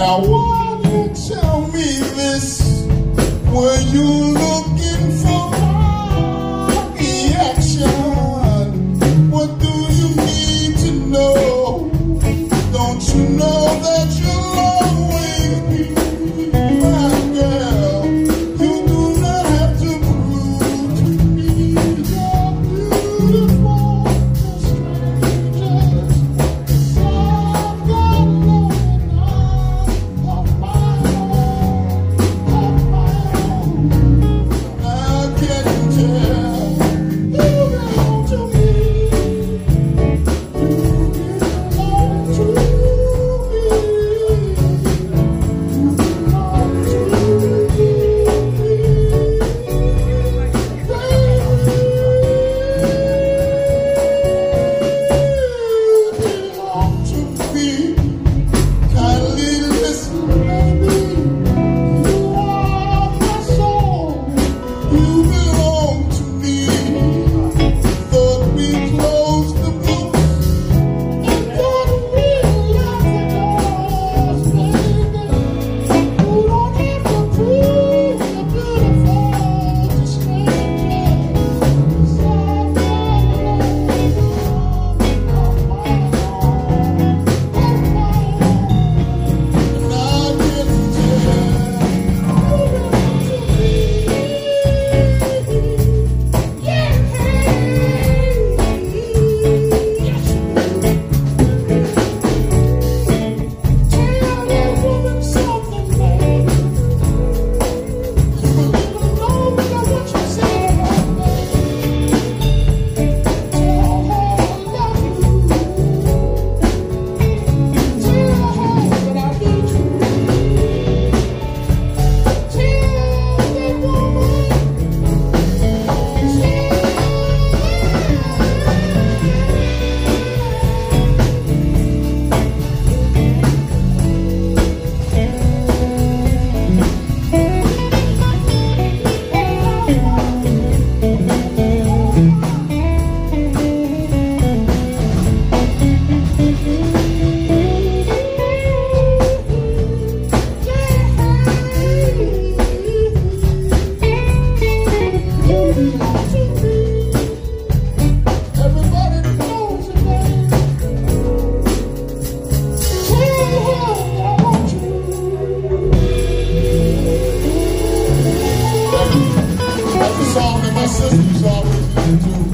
Now why you tell me this? Were you looking for my reaction? What do you need to know? Don't you know that you'll always be my girl? You do not have to prove to me you're beautiful to strangers. 'Cause I've got love of my own, of my own. I can tell you belong to me. You belong to me. That's the song that my sisters always used to do.